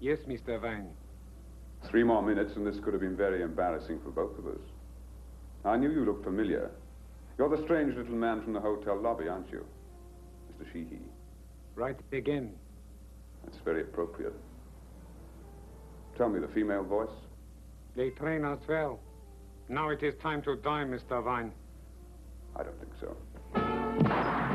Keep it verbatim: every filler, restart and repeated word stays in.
Yes, Mister Vine. Three more minutes and this could have been very embarrassing for both of us. I knew you looked familiar. You're the strange little man from the hotel lobby, aren't you? Mister Sheehy. Right again. That's very appropriate. Tell me, the female voice? They train us well. Now it is time to die, Mister Vine. I don't think so.